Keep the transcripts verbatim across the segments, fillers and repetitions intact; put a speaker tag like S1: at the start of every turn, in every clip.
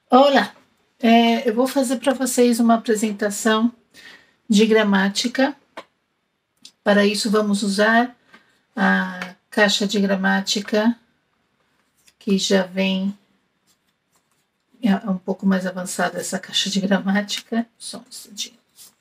S1: Olá! É, eu vou fazer para vocês uma apresentação de gramática. Para isso, vamos usar a caixa de gramática que já vem. É um pouco mais avançada essa caixa de gramática. Só um instantinho.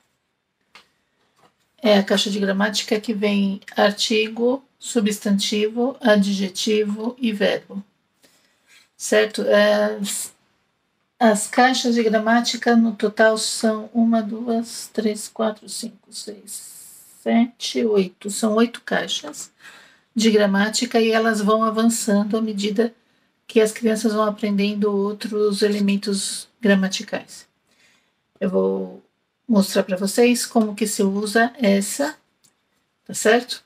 S1: É a caixa de gramática que vem artigo, substantivo, adjetivo e verbo. Certo? É, as caixas de gramática no total são uma, duas, três, quatro, cinco, seis, sete, oito. São oito caixas de gramática e elas vão avançando à medida que as crianças vão aprendendo outros elementos gramaticais. Eu vou mostrar para vocês como que se usa essa, tá certo?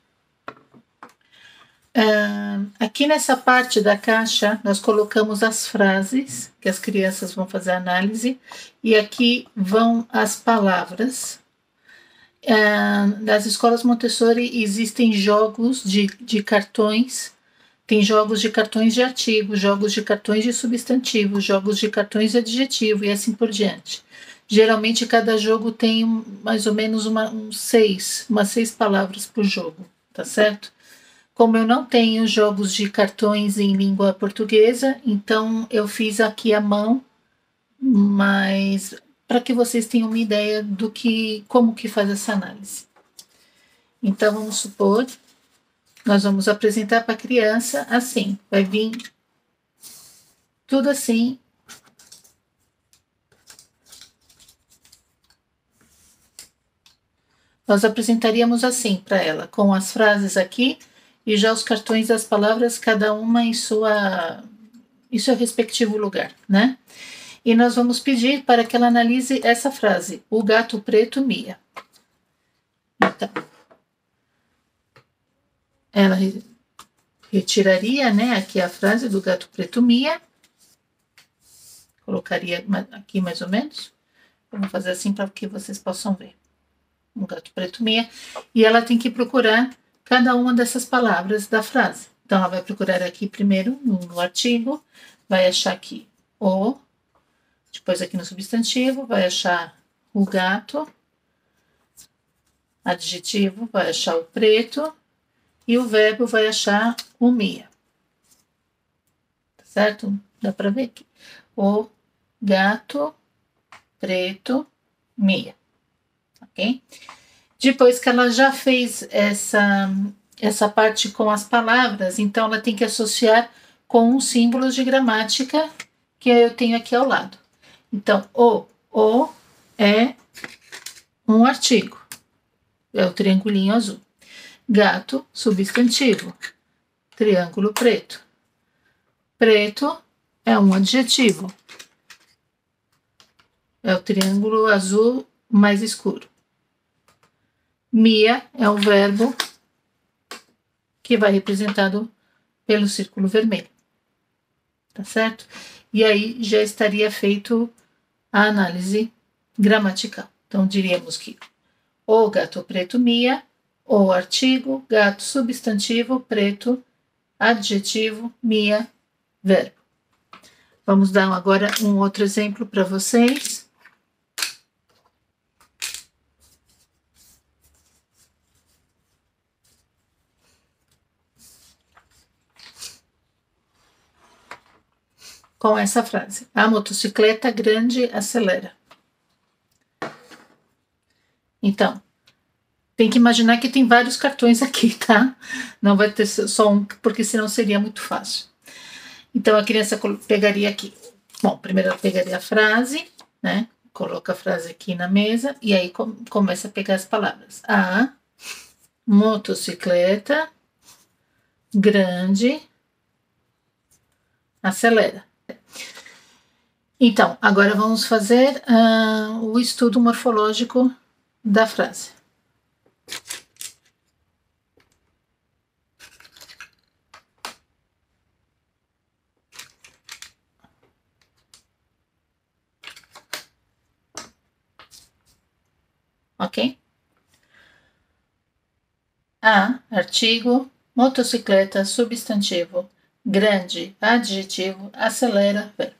S1: Uh, aqui nessa parte da caixa nós colocamos as frases que as crianças vão fazer análise e aqui vão as palavras. Uh, nas escolas Montessori existem jogos de, de cartões, tem jogos de cartões de artigo, jogos de cartões de substantivo, jogos de cartões de adjetivo e assim por diante. Geralmente cada jogo tem mais ou menos uma, um seis, umas seis palavras por jogo, tá certo? Como eu não tenho jogos de cartões em língua portuguesa, então eu fiz aqui à mão, mas para que vocês tenham uma ideia do que, como que faz essa análise. Então vamos supor, nós vamos apresentar para a criança assim, vai vir tudo assim. Nós apresentaríamos assim para ela, com as frases aqui, e já os cartões das palavras, cada uma em sua em seu respectivo lugar, né? E nós vamos pedir para que ela analise essa frase, o gato preto mia. Então, ela retiraria, né, aqui a frase do gato preto mia, colocaria aqui mais ou menos, vamos fazer assim para que vocês possam ver, um gato preto mia, e ela tem que procurar cada uma dessas palavras da frase. Então, ela vai procurar aqui primeiro no, no artigo, vai achar aqui o, depois aqui no substantivo, vai achar o gato, adjetivo, vai achar o preto, e o verbo vai achar o mia. Tá certo? Dá para ver aqui. O gato preto mia. Ok? Depois que ela já fez essa, essa parte com as palavras, então ela tem que associar com os símbolos de gramática que eu tenho aqui ao lado. Então, o, o é um artigo, é o triangulinho azul. Gato, substantivo, triângulo preto. Preto é um adjetivo, é o triângulo azul mais escuro. Mia é um verbo que vai representado pelo círculo vermelho, tá certo? E aí já estaria feito a análise gramatical. Então diríamos que o gato preto mia, o artigo, gato substantivo, preto, adjetivo, mia, verbo. Vamos dar agora um outro exemplo para vocês. Com essa frase, a motocicleta grande acelera. Então, tem que imaginar que tem vários cartões aqui, tá? Não vai ter só um, porque senão seria muito fácil. Então, a criança pegaria aqui. Bom, primeiro ela pegaria a frase, né? Coloca a frase aqui na mesa e aí começa a pegar as palavras. A motocicleta grande acelera. Então, agora vamos fazer uh, o estudo morfológico da frase. Ok? A, artigo, motocicleta, substantivo, grande, adjetivo, acelera, verbo.